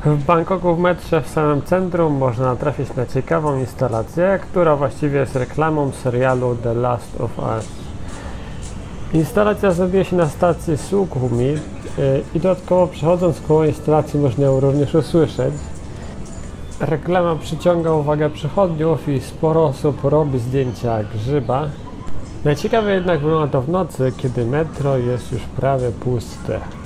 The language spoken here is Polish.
W Bangkoku w metrze w samym centrum można natrafić na ciekawą instalację, która właściwie jest reklamą serialu The Last of Us. Instalacja znajduje się na stacji Sukhumvit i dodatkowo przechodząc koło instalacji można ją również usłyszeć. Reklama przyciąga uwagę przechodniów i sporo osób robi zdjęcia grzyba. Najciekawiej jednak wygląda to w nocy, kiedy metro jest już prawie puste.